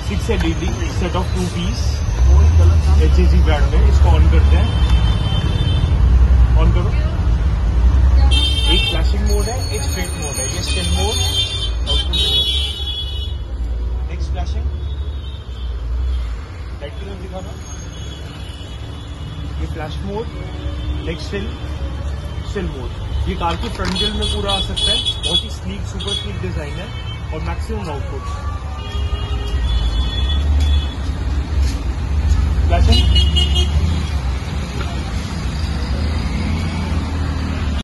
6 LED set off 2 piece HAG brand में। इसको on करते हैं, ऑन करो। एक फ्लैशिंग मोड है, एक स्ट्रेट मोड है। ये still mode, next flashing, light की तरफ दिखाना। ये flash mode, next still mode. ये कार की फ्रंट ग्रिल में पूरा आ सकता है। बहुत ही स्लीक, सुपर स्लीक डिजाइन है और मैक्सिमम आउटपुट। फ्लैशिंग